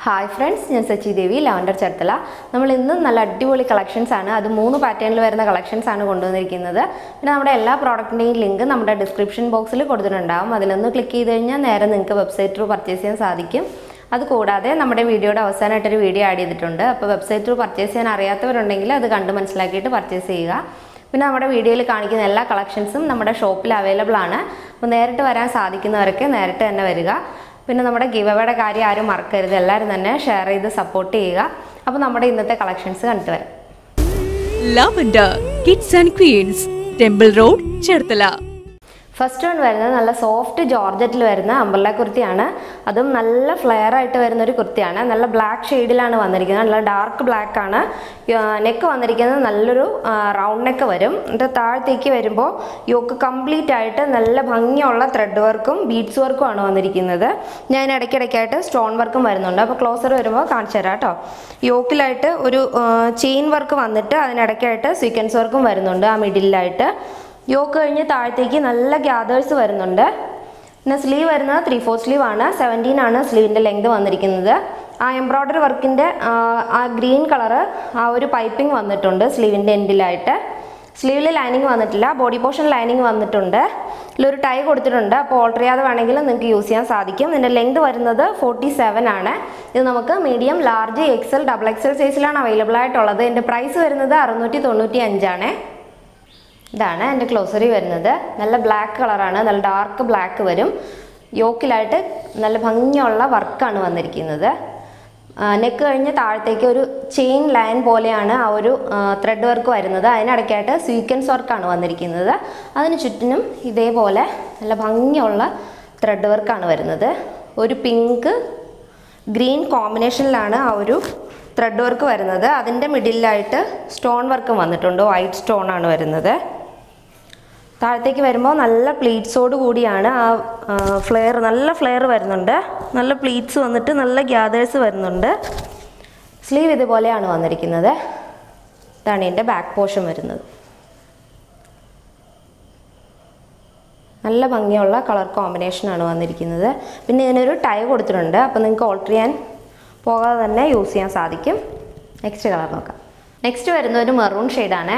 Hi friends, I am DEVI, lavender CHERTHALA. We will see collections. That is 3 patterns collections. We will see all product link in the description box. Click on the click the website through purchase. That's the video website through purchase. Then our video il kanikkunna ella collections nammada shop il available aanu. Appo nerittu varan sadikkunnavarakku nerittu thanne variga. Pinne nammada giveaway ade karyam aarum markkaruthu ellarum thanne share cheyidu support cheyyuka. Appo nammada innathe collections kanittu varam. Lavender Kids and Queens, Temple Road, CHERTHALA. First one is soft georgette umbrella kurti. That's a flare black shade, dark black neck round neck. Yoke complete thread work beads work. Stone work. Closer yoke chain work sequence work middle. Yoke കഴിഞ്ഞ് താഴത്തേക്ക് നല്ല gathers വരുന്നുണ്ട്. പിന്നെ sleeve വരുന്നത് 3/4 sleeve ആണ്. 17 ആണ് സ്ലീവിന്റെ length വന്നിരിക്കുന്നത്. ആ എംബ്രോയിഡറി വർക്കിന്റെ ആ ഗ്രീൻ കളർ ആ ഒരു പൈപ്പിംഗ് വന്നിട്ടുണ്ട് സ്ലീവിന്റെ എൻഡിലായിട്ട്. സ്ലീവിൽ ലൈനിങ് വന്നിട്ടില്ല. ബോഡി പോർഷൻ ലൈനിങ് വന്നിട്ടുണ്ട്. ഇതിലൊരു ടൈ കൊടുത്തിട്ടുണ്ട്. അപ്പോൾ ഓൾട്ടർ ചെയ്യാതെ വേണമെങ്കിൽ നിങ്ങൾക്ക് യൂസ് ചെയ്യാൻ സാധിക്കും. ഇതിന്റെ ലെങ്ത് വരുന്നത് 47 ആണ്. ഇത് നമുക്ക് medium, large, XL, double XL സൈസിലാണ് അവൈലബിൾ ആയിട്ടുള്ളത്. ഇതിന്റെ പ്രൈസ് വരുന്നത് 695 ആണ്. ഇതാണ് എൻ്റെ ക്ലോസറി വരുന്നത്. നല്ല ബ്ലാക്ക് കളറാണ്, നല്ല ഡാർക്ക് ബ്ലാക്ക് വരും. യോക്കിലായിട്ട് നല്ല ഭംഗിയുള്ള വർക്കാണ് വന്നിരിക്കുന്നത്. നെക്ക് കഴിഞ്ഞ് താഴത്തേക്ക് ഒരു ചെയിൻ ലൈൻ പോലെയാണ് ആ ഒരു ത്രെഡ് വർക്ക് വരുന്നത്. അതിനിടയ്ക്കായിട്ട് സീക്വൻസ് വർക്കാണ് വന്നിരിക്കുന്നത്. അതിന് ചുറ്റിനും ഇതേപോലെ നല്ല ഭംഗിയുള്ള ത്രെഡ് വർക്കാണ് വരുന്നത്. ഒരു പിങ്ക് ഗ്രീൻ കോമ്പിനേഷനിലാണ് ആ ഒരു ത്രെഡ് വർക്ക് വരുന്നത്. അതിൻ്റെ മിഡിലായിട്ട് സ്റ്റോൺ വർക്കും വന്നിട്ടുണ്ട്. വൈറ്റ് സ്റ്റോൺ ആണ് വരുന്നത്. താഴത്തേക്ക് വരുമ്പോൾ നല്ല പ്ലീറ്റ്സോട് കൂടിയാണ് ആ ഫ്ലെയർ, നല്ല ഫ്ലെയർ വരുന്നുണ്ട്. നല്ല പ്ലീറ്റ്സ് വന്നിട്ട് നല്ല ഗ്യാദേഴ്സ് വരുന്നുണ്ട്. സ്ലീവ് ഇതുപോലെയാണ് വന്നിരിക്കുന്നത്. ഇതാണ് ഇതിൻ്റെ ബാക്ക് പോർഷൻ വരുന്നത്. നല്ല ഭംഗിയുള്ള കളർ കോമ്പിനേഷനാണ് വന്നിരിക്കുന്നത്. പിന്നെ ഇതിനൊരു ടൈ കൊടുത്തിട്ടുണ്ട്. അപ്പോൾ നിങ്ങൾക്ക് ഓൾട്ടർ ചെയ്യാൻ പോകാതെ തന്നെ യൂസ് ചെയ്യാൻ സാധിക്കും. നെക്സ്റ്റ് കളർ നോക്കാം. നെക്സ്റ്റ് വരുന്ന ഒരു മെറൂൺ ഷെയ്ഡാണ്.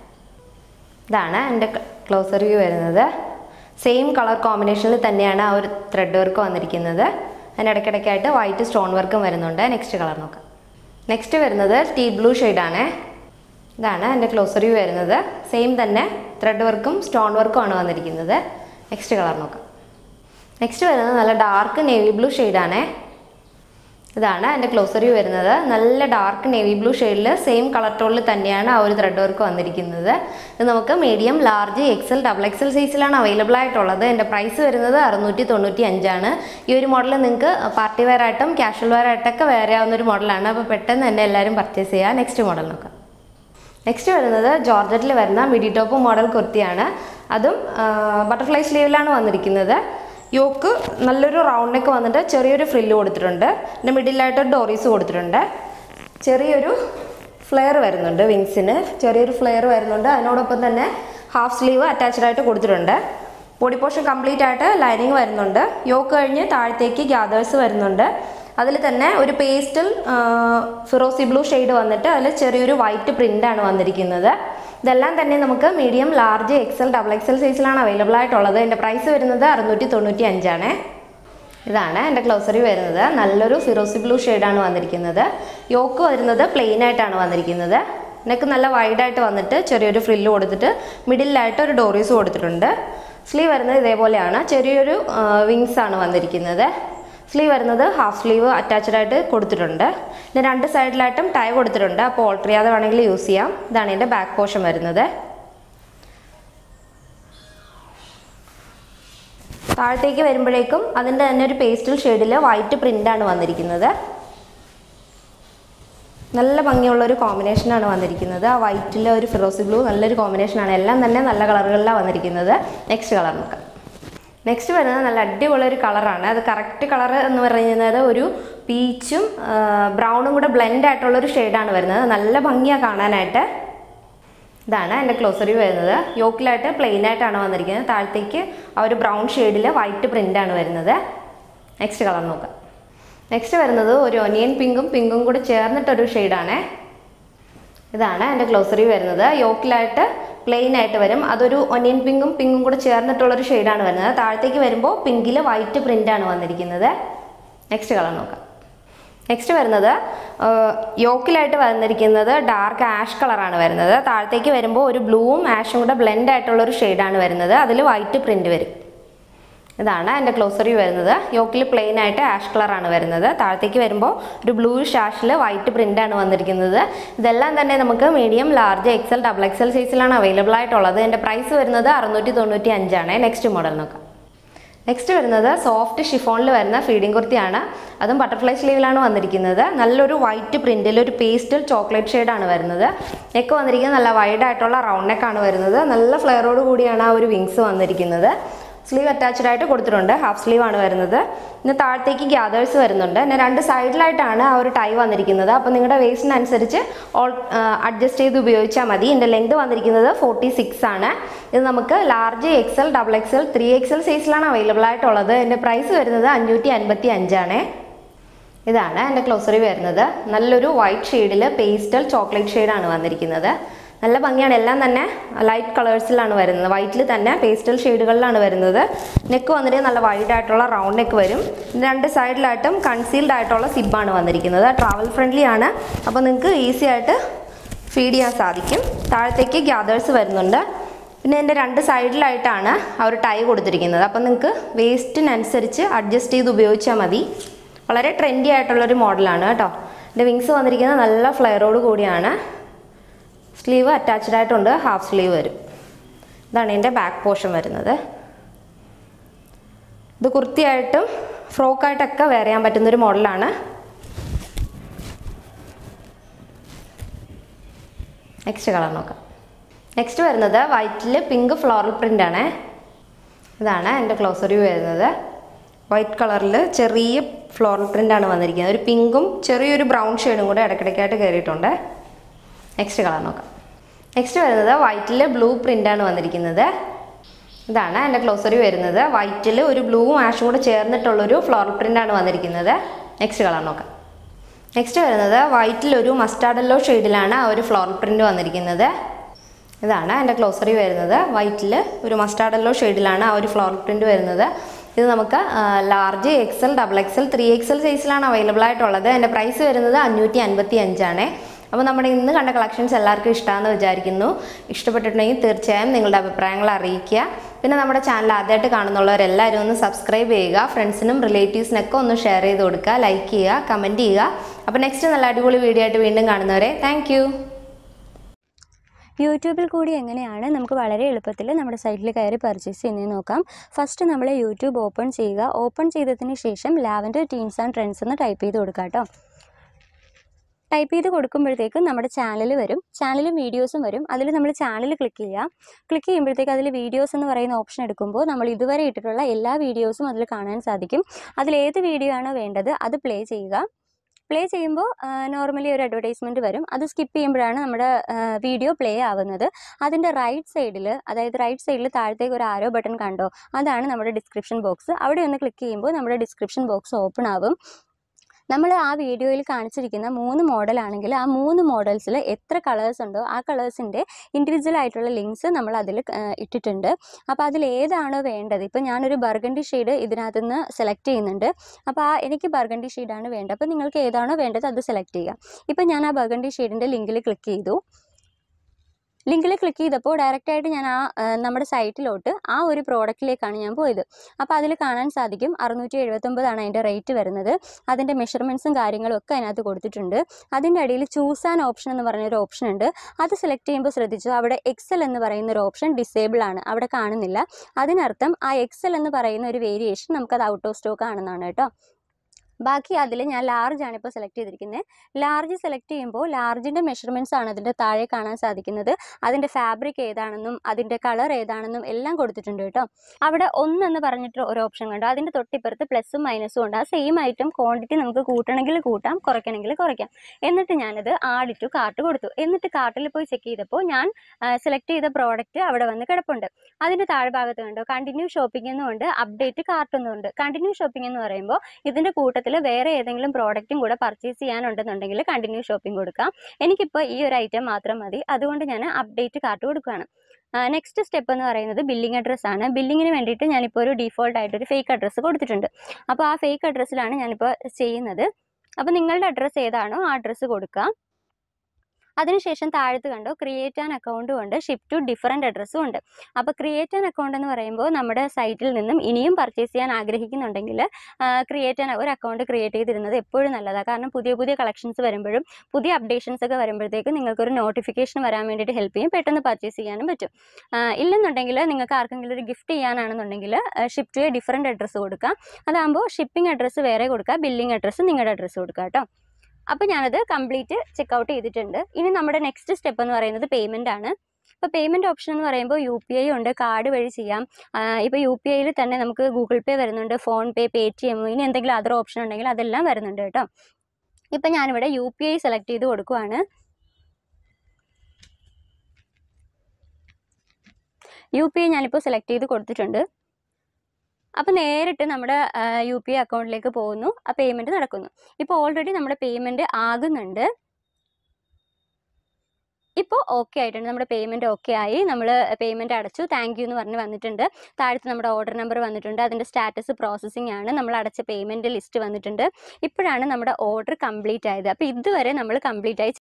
ഇതാണ് എൻ്റെ ക്ലോസർ വ്യൂ വരുന്നത്. സെയിം കളർ കോമ്പിനേഷനിൽ തന്നെയാണ് ആ ഒരു ത്രെഡ് വർക്ക് വന്നിരിക്കുന്നത്. അതിനിടയ്ക്കിടയ്ക്കായിട്ട് വൈറ്റ് സ്റ്റോൺ വർക്കും വരുന്നുണ്ട്. നെക്സ്റ്റ് കളർ നോക്കാം. നെക്സ്റ്റ് വരുന്നത് ടീ ബ്ലൂ ഷെയ്ഡാണ്. ഇതാണ് എൻ്റെ ക്ലോസർ വ്യൂ വരുന്നത്. സെയിം തന്നെ ത്രെഡ് വർക്കും സ്റ്റോൺ വർക്കും ആണ് വന്നിരിക്കുന്നത്. നെക്സ്റ്റ് കളർ നോക്കാം. നെക്സ്റ്റ് വരുന്നത് നല്ല ഡാർക്ക് നേവി ബ്ലൂ ഷെയ്ഡാണ്. ഇതാണ് എൻ്റെ ക്ലോസർ വ്യൂ വരുന്നത്. നല്ല ഡാർക്ക് നേവി ബ്ലൂ ഷെയ്ഡിൽ സെയിം കളർ ടോണിൽ തന്നെയാണ് ആ ഒരു ത്രെഡ് വർക്ക് വന്നിരിക്കുന്നത്. ഇത് നമുക്ക് medium, large, XL, double XL സൈസിലാണ് അവൈലബിൾ ആയിട്ടുള്ളത്. എൻ്റെ പ്രൈസ് വരുന്നത് 695 ആണ്. ഈ ഒരു മോഡൽ നിങ്ങൾക്ക് പാർട്ടി വെയർ ആയിട്ടും കാഷ്വൽ വെയർ ആയിട്ടൊക്കെ വെയർ ആവുന്ന ഒരു മോഡലാണ്. അപ്പോൾ പെട്ടെന്ന് തന്നെ എല്ലാവരും പർച്ചേസ് ചെയ്യുക. നെക്സ്റ്റ് മോഡൽ നോക്കാം. നെക്സ്റ്റ് വരുന്നത് ജോർജറ്റിൽ വരുന്ന മിഡി ടോപ്പ് മോഡൽ കുർത്തിയാണ്. അതും ബട്ടർഫ്ലൈ സ്ലീവിലാണ് വന്നിരിക്കുന്നത്. യോക്ക് നല്ലൊരു റൗണ്ട് നെക്ക് വന്നിട്ട് ചെറിയൊരു ഫ്രില്ല് കൊടുത്തിട്ടുണ്ട്. പിന്നെ മിഡിലായിട്ട് ഡോറീസ് കൊടുത്തിട്ടുണ്ട്. ചെറിയൊരു ഫ്ലെയർ വരുന്നുണ്ട്. വിങ്സിന് ചെറിയൊരു ഫ്ലെയർ വരുന്നുണ്ട്. അതിനോടൊപ്പം തന്നെ ഹാഫ് സ്ലീവ് അറ്റാച്ച്ഡ് ആയിട്ട് കൊടുത്തിട്ടുണ്ട്. ബോഡി പോർഷൻ കംപ്ലീറ്റ് ആയിട്ട് ലൈനിങ് വരുന്നുണ്ട്. യോക്ക് കഴിഞ്ഞ് താഴത്തേക്ക് ഗ്യാദേഴ്സ് വരുന്നുണ്ട്. അതിൽ തന്നെ ഒരു പേസ്റ്റൽ ഫിറോസി ബ്ലൂ ഷെയ്ഡ് വന്നിട്ട് അതിൽ ചെറിയൊരു വൈറ്റ് പ്രിൻ്റാണ് വന്നിരിക്കുന്നത്. ഇതെല്ലാം തന്നെ നമുക്ക് medium, large, XL, double XL സൈസിലാണ് അവൈലബിൾ ആയിട്ടുള്ളത്. എൻ്റെ പ്രൈസ് വരുന്നത് 695 ആണ്. ഇതാണ് എൻ്റെ ക്ലോസറി വരുന്നത്. നല്ലൊരു ഫിറോസി ബ്ലൂ ഷെയ്ഡാണ് വന്നിരിക്കുന്നത്. യോക്ക് വരുന്നത് പ്ലെയിൻ ആയിട്ടാണ് വന്നിരിക്കുന്നത്. നെക്ക് നല്ല വൈഡായിട്ട് വന്നിട്ട് ചെറിയൊരു ഫ്രില്ല് കൊടുത്തിട്ട് മിഡിലായിട്ട് ഒരു ഡോറീസ് കൊടുത്തിട്ടുണ്ട്. സ്ലീവ് വരുന്നത് ഇതേപോലെയാണ്. ചെറിയൊരു വിങ്സ് ആണ് വന്നിരിക്കുന്നത്. സ്ലീവ് വരുന്നത് ഹാഫ് സ്ലീവ് അറ്റാച്ച്ഡ് ആയിട്ട് കൊടുത്തിട്ടുണ്ട്. പിന്നെ രണ്ട് സൈഡിലായിട്ടും ടൈ കൊടുത്തിട്ടുണ്ട്. അപ്പോൾ ഓൾട്ടർ ചെയ്യാതെ വേണമെങ്കിൽ യൂസ് ചെയ്യാം. ഇതാണ് എൻ്റെ ബാക്ക് പോർഷൻ വരുന്നത്. താഴത്തേക്ക് വരുമ്പോഴേക്കും അതിൻ്റെ തന്നെ ഒരു പേസ്റ്റൽ ഷെയ്ഡിൽ വൈറ്റ് പ്രിൻ്റാണ് വന്നിരിക്കുന്നത്. നല്ല ഭംഗിയുള്ളൊരു കോമ്പിനേഷനാണ് വന്നിരിക്കുന്നത്. ആ വൈറ്റിൽ ഒരു ഫിറോസി ബ്ലൂ നല്ലൊരു കോമ്പിനേഷനാണ്. എല്ലാം തന്നെ നല്ല കളറുകളിലാണ് വന്നിരിക്കുന്നത്. നെക്സ്റ്റ് കളർ നോക്കാം. നെക്സ്റ്റ് വരുന്നത് നല്ല അടിപൊളിയൊരു കളറാണ്. അത് കറക്റ്റ് കളർ എന്ന് പറയുന്നത് ഒരു പീച്ചും ബ്രൗണും കൂടെ ബ്ലെൻഡ് ആയിട്ടുള്ളൊരു ഷെയ്ഡാണ് വരുന്നത്. നല്ല ഭംഗിയാണ് കാണാനായിട്ട്. ഇതാണ് എൻ്റെ ക്ലോസറി വരുന്നത്. യോക്കിലായിട്ട് പ്ലെയിൻ ആയിട്ടാണ് വന്നിരിക്കുന്നത്. താഴത്തേക്ക് ആ ഒരു ബ്രൗൺ ഷെയ്ഡിൽ വൈറ്റ് പ്രിൻ്റാണ് വരുന്നത്. നെക്സ്റ്റ് കളർ നോക്കാം. നെക്സ്റ്റ് വരുന്നത് ഒരു ഒനിയൻ പിങ്കും കൂടി ചേർന്നിട്ടൊരു ഷെയ്ഡാണ്. ഇതാണ് എൻ്റെ ഗ്ലോസറി വരുന്നത്. യോക്കിലായിട്ട് പ്ലെയിൻ ആയിട്ട് വരും. അതൊരു ഒനിയൻ പിങ്കും കൂടി ചേർന്നിട്ടുള്ളൊരു ഷെയ്ഡാണ് വരുന്നത്. താഴത്തേക്ക് വരുമ്പോൾ പിങ്കിൽ വൈറ്റ് പ്രിൻ്റാണ് വന്നിരിക്കുന്നത്. നെക്സ്റ്റ് കളർ നോക്കാം. നെക്സ്റ്റ് വരുന്നത് യോക്കിലായിട്ട് വന്നിരിക്കുന്നത് ഡാർക്ക് ആഷ് കളറാണ് വരുന്നത്. താഴത്തേക്ക് വരുമ്പോൾ ഒരു ബ്ലൂവും ആഷും കൂടെ ബ്ലെൻഡ് ആയിട്ടുള്ളൊരു ഷെയ്ഡാണ് വരുന്നത്. അതിൽ വൈറ്റ് പ്രിൻ്റ് വരും. ഇതാണ് എൻ്റെ ഗ്ലോസറി വരുന്നത്. യോക്കിൽ പ്ലെയിൻ ആയിട്ട് ആഷ് കളറാണ് വരുന്നത്. താഴത്തേക്ക് വരുമ്പോൾ ഒരു ബ്ലൂയിഷ് ആഷിൽ വൈറ്റ് പ്രിൻ്റാണ് വന്നിരിക്കുന്നത്. ഇതെല്ലാം തന്നെ നമുക്ക് medium, large, XL, double XL സൈസിലാണ് അവൈലബിൾ ആയിട്ടുള്ളത്. എൻ്റെ പ്രൈസ് വരുന്നത് 695 ആണ്. നെക്സ്റ്റ് മോഡൽ നോക്കാം. നെക്സ്റ്റ് വരുന്നത് സോഫ്റ്റ് ഷിഫോണിൽ വരുന്ന ഫീഡിംഗ് കുർത്തിയാണ്. അതും ബട്ടർഫ്ലൈ സ്ലീവിലാണ് വന്നിരിക്കുന്നത്. നല്ലൊരു വൈറ്റ് പ്രിൻറ്റിൽ ഒരു പേസ്റ്റൽ ചോക്ലേറ്റ് ഷെയ്ഡാണ് വരുന്നത്. നെക്ക് വന്നിരിക്കുന്നത് നല്ല വൈഡ് ആയിട്ടുള്ള റൗണ്ട് നെക്കാണ് വരുന്നത്. നല്ല ഫ്ലെയറോട് കൂടിയാണ് ആ ഒരു വിങ്സ് വന്നിരിക്കുന്നത്. സ്ലീവ് അറ്റാച്ച്ഡ് ആയിട്ട് കൊടുത്തിട്ടുണ്ട്. ഹാഫ് സ്ലീവ് ആണ് വരുന്നത്. പിന്നെ താഴത്തേക്ക് ഗ്യാദേഴ്സ് വരുന്നുണ്ട്. പിന്നെ രണ്ട് സൈഡിലായിട്ടാണ് ആ ഒരു ടൈ വന്നിരിക്കുന്നത്. അപ്പോൾ നിങ്ങളുടെ വേസ്റ്റിനനുസരിച്ച് അഡ്ജസ്റ്റ് ചെയ്ത് ഉപയോഗിച്ചാൽ മതി. ഇതിൻ്റെ ലെങ്ത് വന്നിരിക്കുന്നത് 46 ആണ്. ഇത് നമുക്ക് large, XL, double Excel, 3XL സൈസിലാണ് അവൈലബിൾ ആയിട്ടുള്ളത്. എൻ്റെ പ്രൈസ് വരുന്നത് 555 ആണ്. ഇതാണ് എൻ്റെ ഗ്ലോസറി വരുന്നത്. നല്ലൊരു വൈറ്റ് ഷെയ്ഡിൽ പേസ്റ്റൽ ചോക്ലേറ്റ് ഷെയ്ഡാണ് വന്നിരിക്കുന്നത്. നല്ല ഭംഗിയാണ്. എല്ലാം തന്നെ ലൈറ്റ് കളേഴ്സിലാണ് വരുന്നത്. വൈറ്റിൽ തന്നെ പേസ്റ്റൽ ഷെയ്ഡുകളിലാണ് വരുന്നത്. നെക്ക് വന്നിട്ട് നല്ല വൈഡ് ആയിട്ടുള്ള റൗണ്ട് നെക്ക് വരും. രണ്ട് സൈഡിലായിട്ടും കൺസീൽഡ് ആയിട്ടുള്ള സിബാണ് വന്നിരിക്കുന്നത്. ട്രാവൽ ഫ്രണ്ട്ലി ആണ്. അപ്പോൾ നിങ്ങൾക്ക് ഈസി ആയിട്ട് ഫീഡ് ചെയ്യാൻ സാധിക്കും. താഴത്തേക്ക് ഗ്യാദേഴ്സ് വരുന്നുണ്ട്. പിന്നെ എൻ്റെ രണ്ട് സൈഡിലായിട്ടാണ് ആ ഒരു ടൈ കൊടുത്തിരിക്കുന്നത്. അപ്പോൾ നിങ്ങൾക്ക് വേസ്റ്റിനനുസരിച്ച് അഡ്ജസ്റ്റ് ചെയ്ത് ഉപയോഗിച്ചാൽ മതി. വളരെ ട്രെൻഡി ആയിട്ടുള്ളൊരു മോഡലാണ് കേട്ടോ. എൻ്റെ വിങ്സ് വന്നിരിക്കുന്നത് നല്ല ഫ്ലെയറോട് കൂടിയാണ്. സ്ലീവ് അറ്റാച്ച്ഡ് ആയിട്ടുണ്ട്. ഹാഫ് സ്ലീവ് വരും. ഇതാണ് എൻ്റെ ബാക്ക് പോർഷൻ വരുന്നത്. ഇത് കുർത്തിയായിട്ടും ഫ്രോക്കായിട്ടൊക്കെ വെയർ ചെയ്യാൻ പറ്റുന്നൊരു മോഡലാണ്. നെക്സ്റ്റ് കളർ നോക്കാം. നെക്സ്റ്റ് വരുന്നത് വൈറ്റിൽ പിങ്ക് ഫ്ലോറൽ പ്രിൻ്റ് ആണ്. ഇതാണ് എൻ്റെ ഗ്ലോസറി വരുന്നത്. വൈറ്റ് കളറിൽ ചെറിയ ഫ്ലോറൽ പ്രിൻ്റാണ് വന്നിരിക്കുന്നത്. ഒരു പിങ്കും ചെറിയൊരു ബ്രൗൺ ഷെയ്ഡും കൂടെ ഇടയ്ക്കിടയ്ക്കായിട്ട് കയറിയിട്ടുണ്ട്. നെക്സ്റ്റ് കളർ നോക്കാം. നെക്സ്റ്റ് വരുന്നത് വൈറ്റിൽ ബ്ലൂ പ്രിൻ്റാണ് വന്നിരിക്കുന്നത്. ഇതാണ് എൻ്റെ ഗ്ലോസറി വരുന്നത്. വൈറ്റിൽ ഒരു ബ്ലൂവും ആഷും കൂടെ ചേർന്നിട്ടുള്ളൊരു ഫ്ലോറൽ പ്രിൻ്റാണ് വന്നിരിക്കുന്നത്. നെക്സ്റ്റ് കളർ നോക്കാം. നെക്സ്റ്റ് വരുന്നത് വൈറ്റിലൊരു മസ്റ്റാർഡ് യെല്ലോ ഷെയ്ഡിലാണ് ആ ഒരു ഫ്ലോറൽ പ്രിൻ്റ് വന്നിരിക്കുന്നത്. ഇതാണ് എൻ്റെ ഗ്ലോസറി വരുന്നത്. വൈറ്റിൽ ഒരു മസ്റ്റാർഡ് യെല്ലോ ഷെയ്ഡിലാണ് ആ ഒരു ഫ്ലോറൽ പ്രിൻ്റ് വരുന്നത്. ഇത് നമുക്ക് large, XL, double Excel, 3XL സൈസിലാണ് അവൈലബിൾ ആയിട്ടുള്ളത്. എൻ്റെ പ്രൈസ് വരുന്നത് 555 ആണ്. അപ്പോൾ നമ്മുടെ ഇന്ന് കണ്ട കളക്ഷൻസ് എല്ലാവർക്കും ഇഷ്ടമാണെന്ന് വിചാരിക്കുന്നു. ഇഷ്ടപ്പെട്ടിട്ടുണ്ടെങ്കിൽ തീർച്ചയായും നിങ്ങളുടെ അഭിപ്രായങ്ങൾ അറിയിക്കുക. പിന്നെ നമ്മുടെ ചാനൽ ആദ്യമായിട്ട് കാണുന്നുള്ളവരെല്ലാവരും ഒന്ന് സബ്സ്ക്രൈബ് ചെയ്യുക. ഫ്രണ്ട്സിനും റിലേറ്റീവ്സിനൊക്കെ ഒന്ന് ഷെയർ ചെയ്ത് കൊടുക്കുക, ലൈക്ക് ചെയ്യുക, കമൻറ്റ് ചെയ്യുക. അപ്പോൾ നെക്സ്റ്റ് നല്ല അടിപൊളി വീഡിയോ ആയിട്ട് വീണ്ടും കാണുന്നവരെ താങ്ക് യു. യൂട്യൂബിൽ കൂടി എങ്ങനെയാണ് നമുക്ക് വളരെ എളുപ്പത്തിൽ നമ്മുടെ സൈറ്റിൽ കയറി പർച്ചേസ് ചെയ്യുന്നത് നോക്കാം. ഫസ്റ്റ് നമ്മൾ യൂട്യൂബ് ഓപ്പൺ ചെയ്യുക. ഓപ്പൺ ചെയ്തതിന് ശേഷം ലാവൻഡർ ടീൻസ് ആൻഡ് ട്രെൻഡ്സ് എന്ന് ടൈപ്പ് ചെയ്ത് കൊടുക്കുക കേട്ടോ. ടൈപ്പ് ചെയ്ത് കൊടുക്കുമ്പോഴത്തേക്കും നമ്മുടെ ചാനൽ വരും. ചാനലും വീഡിയോസും വരും. അതിൽ നമ്മൾ ചാനൽ ക്ലിക്ക് ചെയ്യുക. ക്ലിക്ക് ചെയ്യുമ്പോഴത്തേക്ക് അതിൽ വീഡിയോസ് എന്ന് പറയുന്ന ഓപ്ഷൻ എടുക്കുമ്പോൾ നമ്മൾ ഇതുവരെ ഇട്ടിട്ടുള്ള എല്ലാ വീഡിയോസും അതിൽ കാണാൻ സാധിക്കും. അതിലേത് വീഡിയോ ആണോ വേണ്ടത് അത് പ്ലേ ചെയ്യുക. പ്ലേ ചെയ്യുമ്പോൾ നോർമലി ഒരു അഡ്വർടൈസ്മെൻറ്റ് വരും. അത് സ്കിപ്പ് ചെയ്യുമ്പോഴാണ് നമ്മുടെ വീഡിയോ പ്ലേ ആവുന്നത്. അതിൻ്റെ റൈറ്റ് സൈഡിൽ, അതായത് റൈറ്റ് സൈഡിൽ താഴത്തേക്ക് ഒരു ആരോ ബട്ടൺ കണ്ടോ, അതാണ് നമ്മുടെ ഡിസ്ക്രിപ്ഷൻ ബോക്സ്. അവിടെ ഒന്ന് ക്ലിക്ക് ചെയ്യുമ്പോൾ നമ്മുടെ ഡിസ്ക്രിപ്ഷൻ ബോക്സ് ഓപ്പൺ ആവും. നമ്മൾ ആ വീഡിയോയിൽ കാണിച്ചിരിക്കുന്ന 3 മോഡലാണെങ്കിൽ ആ 3 മോഡൽസിൽ എത്ര കളേഴ്സ് ഉണ്ടോ ആ കളേഴ്സിൻ്റെ ഇൻഡിവിജ്വൽ ആയിട്ടുള്ള ലിങ്ക്സ് നമ്മൾ അതിൽ ഇട്ടിട്ടുണ്ട്. അപ്പോൾ അതിൽ ഏതാണോ വേണ്ടത്, ഇപ്പോൾ ഞാനൊരു ബർഗണ്ടി ഷെയ്ഡ് ഇതിനകത്ത് നിന്ന് സെലക്ട് ചെയ്യുന്നുണ്ട്. അപ്പോൾ എനിക്ക് ബർഗണ്ടി ഷെയ്ഡാണ് വേണ്ടത്. അപ്പോൾ നിങ്ങൾക്ക് ഏതാണോ വേണ്ടത് അത് സെലക്ട് ചെയ്യുക. ഇപ്പോൾ ഞാൻ ആ ബർഗണ്ടി ഷെയ്ഡിൻ്റെ ലിങ്കിൽ ക്ലിക്ക് ചെയ്തു. ലിങ്കിൽ ക്ലിക്ക് ചെയ്തപ്പോൾ ഡയറക്റ്റായിട്ട് ഞാൻ നമ്മുടെ സൈറ്റിലോട്ട് ആ ഒരു പ്രോഡക്റ്റിലേക്കാണ് ഞാൻ പോയത്. അപ്പോൾ അതിൽ കാണാൻ സാധിക്കും 679 ആണ് അതിൻ്റെ റേറ്റ് വരുന്നത്. അതിൻ്റെ മെഷർമെൻറ്റ്സും കാര്യങ്ങളും ഒക്കെ അതിനകത്ത് കൊടുത്തിട്ടുണ്ട്. അതിൻ്റെ അടിയിൽ ചൂസ് ആൻ ഓപ്ഷൻ എന്ന് പറഞ്ഞൊരു ഓപ്ഷൻ ഉണ്ട്. അത് സെലക്ട് ചെയ്യുമ്പോൾ ശ്രദ്ധിച്ചു, അവിടെ എക്സൽ എന്ന് പറയുന്ന ഒരു ഓപ്ഷൻ ഡിസേബിൾ ആണ്, അവിടെ കാണുന്നില്ല. അതിനർത്ഥം ആ എക്സൽ എന്ന് പറയുന്ന ഒരു വേരിയേഷൻ നമുക്കത് ഔട്ട് ഓഫ് സ്റ്റോക്ക് ആണെന്നാണ് കേട്ടോ. ബാക്കി അതിൽ ഞാൻ ലാർജ് ആണ് ഇപ്പോൾ സെലക്ട് ചെയ്തിരിക്കുന്നത്. ലാർജ് സെലക്ട് ചെയ്യുമ്പോൾ ലാർജിൻ്റെ മെഷർമെൻറ്റ്സ് ആണ് അതിൻ്റെ താഴെ കാണാൻ സാധിക്കുന്നത്. അതിൻ്റെ ഫാബ്രിക് ഏതാണെന്നും അതിൻ്റെ കളർ ഏതാണെന്നും എല്ലാം കൊടുത്തിട്ടുണ്ട് കേട്ടോ. അവിടെ 1 എന്ന് പറഞ്ഞിട്ട് ഒരു ഓപ്ഷൻ കണ്ടു. അതിൻ്റെ തൊട്ടിപ്പുറത്ത് പ്ലസും മൈനസും ഉണ്ട്. ആ സെയിം ഐറ്റം ക്വാണ്ടിറ്റി നമുക്ക് കൂട്ടണമെങ്കിൽ കൂട്ടാം, കുറയ്ക്കണമെങ്കിൽ കുറയ്ക്കാം. എന്നിട്ട് ഞാനത് ആഡ് ടു കാർട്ട് കൊടുത്തു. എന്നിട്ട് കാർട്ടിൽ പോയി ചെക്ക് ചെയ്തപ്പോൾ ഞാൻ സെലക്ട് ചെയ്ത പ്രോഡക്റ്റ് അവിടെ വന്ന് കിടപ്പുണ്ട്. അതിൻ്റെ താഴ്ഭാഗത്ത് കണ്ടോ കണ്ടിന്യൂ ഷോപ്പിംഗ് എന്നുമുണ്ട്, അപ്ഡേറ്റ് കാർട്ട് എന്നുമുണ്ട്. കണ്ടിന്യൂ ഷോപ്പിംഗ് എന്ന് പറയുമ്പോൾ ഇതിൻ്റെ കൂട്ടത്തിൽ കൂട്ടത്തിൽ വേറെ ഏതെങ്കിലും പ്രോഡക്റ്റും കൂടെ പർച്ചേസ് ചെയ്യാനുണ്ടെന്നുണ്ടെങ്കിൽ കണ്ടിന്യൂ ഷോപ്പിംഗ് കൊടുക്കാം. എനിക്കിപ്പോൾ ഈ ഒരു ഐറ്റം മാത്രം മതി, അതുകൊണ്ട് ഞാൻ അപ്ഡേറ്റ് കാർട്ട് കൊടുക്കുകയാണ്. നെക്സ്റ്റ് സ്റ്റെപ്പ് എന്ന് പറയുന്നത് ബില്ലിംഗ് അഡ്രസ്സ് ആണ്. ബില്ലിങ്ങിന് വേണ്ടിയിട്ട് ഞാനിപ്പോൾ ഒരു ഡീഫോൾട്ട് ആയിട്ടൊരു ഫേക്ക് അഡ്രസ്സ് കൊടുത്തിട്ടുണ്ട്. അപ്പോൾ ആ ഫേക്ക് അഡ്രസ്സിലാണ് ഞാനിപ്പോൾ ചെയ്യുന്നത്. അപ്പോൾ നിങ്ങളുടെ അഡ്രസ്സ് ഏതാണോ ആ അഡ്രസ്സ് കൊടുക്കുക. അതിനുശേഷം താഴത്ത് കണ്ടോ ക്രിയേറ്റ് ആൻ അക്കൗണ്ടും ഉണ്ട്, ഷിപ്പ് ടു ഡിഫറൻറ്റ് അഡ്രസ്സും ഉണ്ട്. അപ്പോൾ ക്രിയേറ്റ് ആൻ അക്കൗണ്ട് എന്ന് പറയുമ്പോൾ നമ്മുടെ സൈറ്റിൽ നിന്നും ഇനിയും പർച്ചേസ് ചെയ്യാൻ ആഗ്രഹിക്കുന്നുണ്ടെങ്കിൽ ക്രിയേറ്റ് ആൻ ഒരു അക്കൗണ്ട് ക്രിയേറ്റ് ചെയ്തിരുന്നത് എപ്പോഴും നല്ലതാണ്. കാരണം പുതിയ പുതിയ കളക്ഷൻസ് വരുമ്പോഴും പുതിയ അപ്ഡേഷൻസ് ഒക്കെ വരുമ്പോഴത്തേക്കും നിങ്ങൾക്കൊരു നോട്ടിഫിക്കേഷൻ വരാൻ വേണ്ടിയിട്ട് ഹെൽപ്പ് ചെയ്യും, പെട്ടെന്ന് പർച്ചേസ് ചെയ്യാനും പറ്റും. ഇല്ലെന്നുണ്ടെങ്കിൽ നിങ്ങൾക്ക് ആർക്കെങ്കിലും ഒരു ഗിഫ്റ്റ് ചെയ്യാനാണെന്നുണ്ടെങ്കിൽ ship to a different address കൊടുക്കുക. അതാകുമ്പോൾ ഷിപ്പിംഗ് അഡ്രസ്സ് വേറെ കൊടുക്കുക, ബില്ലിംഗ് അഡ്രസ്സ് നിങ്ങളുടെ അഡ്രസ്സ് കൊടുക്കുക കേട്ടോ. അപ്പോൾ ഞാനത് കംപ്ലീറ്റ് ചെക്കൗട്ട് ചെയ്തിട്ടുണ്ട്. ഇനി നമ്മുടെ നെക്സ്റ്റ് സ്റ്റെപ്പ് എന്ന് പറയുന്നത് പേയ്മെൻ്റ് ആണ്. ഇപ്പോൾ പേയ്മെൻറ്റ് ഓപ്ഷൻ എന്ന് പറയുമ്പോൾ UPI ഉണ്ട്, കാർഡ് വഴി ചെയ്യാം. ഇപ്പോൾ UPIയിൽ തന്നെ നമുക്ക് ഗൂഗിൾ പേ വരുന്നുണ്ട്, ഫോൺ പേ, പേടിഎം, ഇനി എന്തെങ്കിലും അതർ ഓപ്ഷൻ ഉണ്ടെങ്കിൽ അതെല്ലാം വരുന്നുണ്ട് കേട്ടോ. ഇപ്പം ഞാനിവിടെ UPI സെലക്ട് ചെയ്ത് കൊടുക്കുവാണ്. UPI ഞാനിപ്പോൾ സെലക്ട് ചെയ്ത് കൊടുത്തിട്ടുണ്ട്. അപ്പോൾ നേരിട്ട് നമ്മുടെ UPI അക്കൗണ്ടിലേക്ക് പോകുന്നു, ആ പേയ്മെൻറ്റ് നടക്കുന്നു. ഇപ്പോൾ ഓൾറെഡി നമ്മുടെ പേയ്മെൻറ്റ് ആകുന്നുണ്ട്. ഇപ്പോൾ ഓക്കെ ആയിട്ടുണ്ട്, നമ്മുടെ പേയ്മെൻറ്റ് ഓക്കെ ആയി. നമ്മൾ പേയ്മെൻറ്റ് അടച്ചു, താങ്ക് യു എന്ന് പറഞ്ഞ് വന്നിട്ടുണ്ട്. താഴത്ത് നമ്മുടെ ഓർഡർ നമ്പർ വന്നിട്ടുണ്ട്, അതിൻ്റെ സ്റ്റാറ്റസ് പ്രോസസ്സിംഗ് ആണ്, നമ്മൾ അടച്ച പേയ്മെൻറ്റ് ലിസ്റ്റ് വന്നിട്ടുണ്ട്. ഇപ്പോഴാണ് നമ്മുടെ ഓർഡർ കംപ്ലീറ്റ് ആയത്. അപ്പോൾ ഇതുവരെ നമ്മൾ കംപ്ലീറ്റ് ആയി